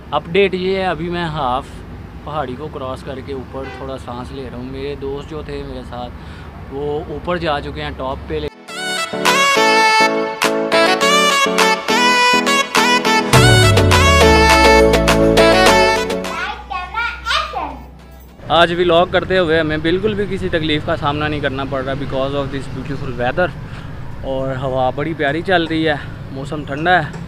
Update ये है, अभी मैं हाफ पहाड़ी को क्रॉस करके ऊपर थोड़ा सांस ले रहा हूँ। मेरे दोस्त जो थे मेरे साथ वो ऊपर जा चुके हैं टॉप पे। आज व्लॉग करते हुए हमें बिल्कुल भी किसी तकलीफ़ का सामना नहीं करना पड़ रहा because of this beautiful weather. और हवा बड़ी प्यारी चल रही है, मौसम ठंडा है।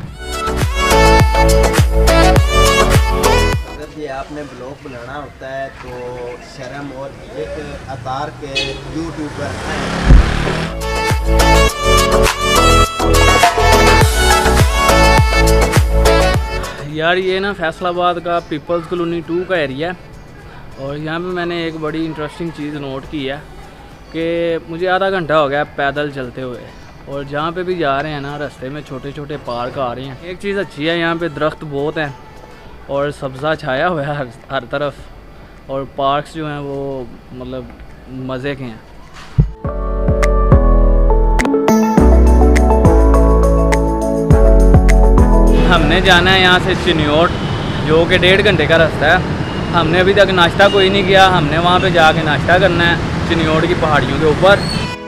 अगर ये आपने ब्लॉग बनाना होता है तो शर्म और एक अतार के यूट्यूबर हैं। यार ये ना फैसलाबाद का पीपल्स कॉलोनी 2 का एरिया है और यहाँ पे मैंने एक बड़ी इंटरेस्टिंग चीज़ नोट की है कि मुझे आधा घंटा हो गया पैदल चलते हुए और जहाँ पे भी जा रहे हैं ना रास्ते में छोटे छोटे पार्क आ रहे हैं। एक चीज़ अच्छी है, यहाँ पे दरख्त बहुत हैं और सब्ज़ा छाया हुआ है हर तरफ और पार्क्स जो हैं वो मतलब मज़े के हैं। हमने जाना है यहाँ से चिन्योट जो कि 1.5 घंटे का रास्ता है। हमने अभी तक नाश्ता कोई नहीं किया, हमने वहाँ पे जाके नाश्ता करना है चिन्योट की पहाड़ियों के ऊपर।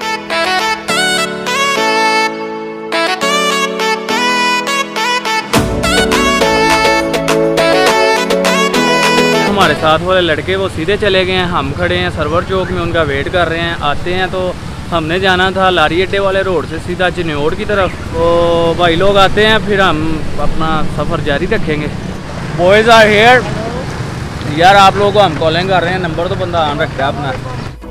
हमारे साथ वाले लड़के वो सीधे चले गए हैं, हम खड़े हैं सरवर चौक में उनका वेट कर रहे हैं। आते हैं तो हमने जाना था लारी अड्डे वाले रोड से सीधा चिन्योट की तरफ। तो भाई लोग आते हैं फिर हम अपना सफ़र जारी रखेंगे। Boys are here. यार आप लोगों को हम कॉलिंग कर रहे हैं, नंबर तो बंदा ऑन रखता है अपना।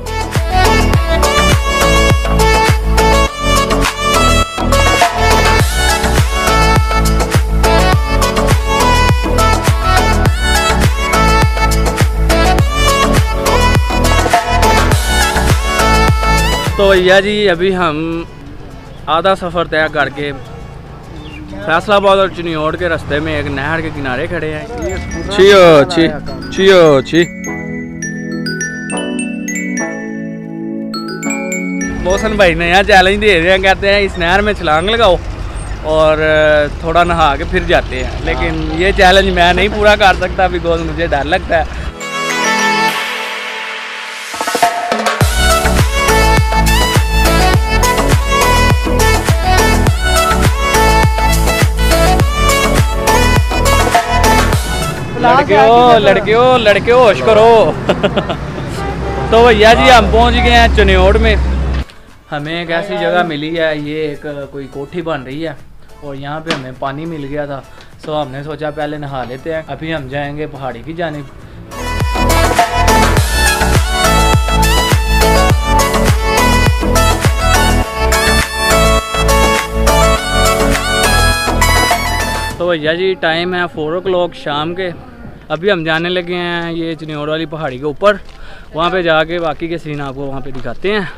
तो भैया जी अभी हम आधा सफ़र तय करके फैसलाबाद और चिन्योट के रास्ते में एक नहर के किनारे खड़े हैं। छियो छी छियो छी। मोहसन भाई ने यहाँ चैलेंज दे रहे हैं, कहते हैं इस नहर में छलांग लगाओ और थोड़ा नहा के फिर जाते हैं। लेकिन ये चैलेंज मैं नहीं पूरा कर सकता बिकॉज मुझे डर लगता है। लड़के होश करो। तो भैया जी हम पहुंच गए हैं चिन्योट में। हमें एक ऐसी जगह मिली है, ये एक कोई कोठी बन रही है और यहाँ पे हमें पानी मिल गया था। सो हमने सोचा पहले नहा लेते हैं, अभी हम जाएंगे पहाड़ी की जानिब। तो भैया जी टाइम है 4 o'clock शाम के। अभी हम जाने लगे हैं ये चिन्योट वाली पहाड़ी के ऊपर। वहाँ पे जाके बाकी के सीन आपको वहाँ पे दिखाते हैं।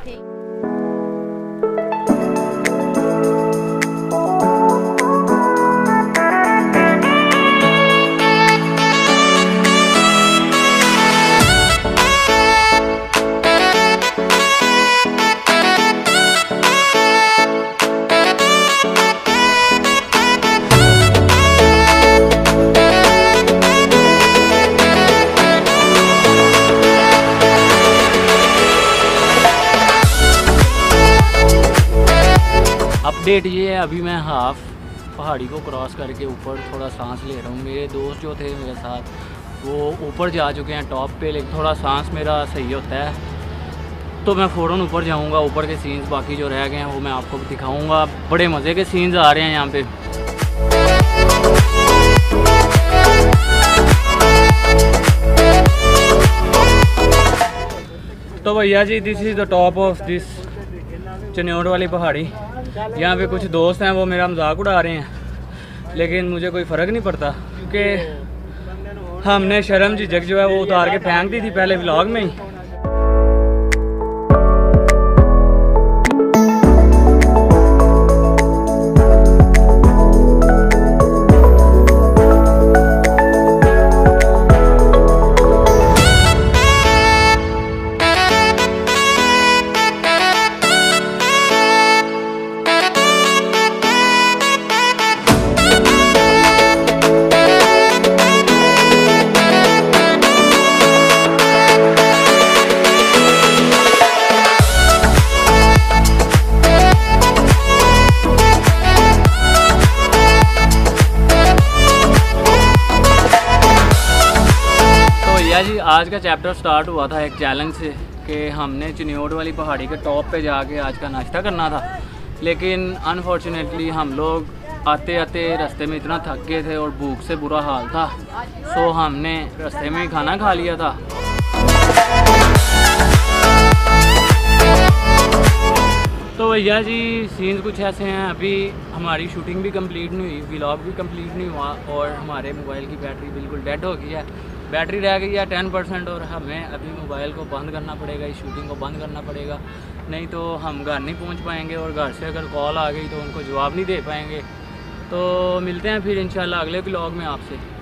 अपडेट ये है, अभी मैं हाफ पहाड़ी को क्रॉस करके ऊपर थोड़ा सांस ले रहा हूँ। मेरे दोस्त जो थे मेरे साथ वो ऊपर जा चुके हैं टॉप पे, लेकिन थोड़ा सांस मेरा सही होता है तो मैं फ़ौरन ऊपर जाऊँगा। ऊपर के सीन्स बाकी जो रह गए हैं वो मैं आपको दिखाऊँगा। बड़े मज़े के सीन्स आ रहे हैं यहाँ पे। तो भैया जी this is the top of this Chiniot वाली पहाड़ी। यहाँ पे कुछ दोस्त हैं वो मेरा मजाक उड़ा रहे हैं लेकिन मुझे कोई फ़र्क नहीं पड़ता क्योंकि हमने शर्म झिझक जो है वो उतार के फेंक दी थी पहले व्लॉग में ही। आज का चैप्टर स्टार्ट हुआ था एक चैलेंज से कि हमने चिन्योट वाली पहाड़ी के टॉप पे जाके आज का नाश्ता करना था, लेकिन अनफॉर्चुनेटली हम लोग आते आते रास्ते में इतना थक गए थे और भूख से बुरा हाल था, सो हमने रास्ते में ही खाना खा लिया था। तो भैया जी सीन्स कुछ ऐसे हैं, अभी हमारी शूटिंग भी कंप्लीट नहीं हुई, व्लॉग भी कंप्लीट नहीं हुआ और हमारे मोबाइल की बैटरी बिल्कुल डेड हो गई है। बैटरी रह गई है 10% और हमें अभी मोबाइल को बंद करना पड़ेगा, इस शूटिंग को बंद करना पड़ेगा, नहीं तो हम घर नहीं पहुंच पाएंगे और घर से अगर कॉल आ गई तो उनको जवाब नहीं दे पाएंगे। तो मिलते हैं फिर इंशाल्लाह अगले व्लॉग में आपसे।